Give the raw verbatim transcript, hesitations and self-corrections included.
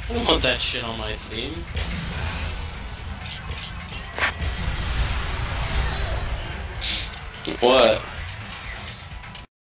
I don't want that shit on my Steam. What?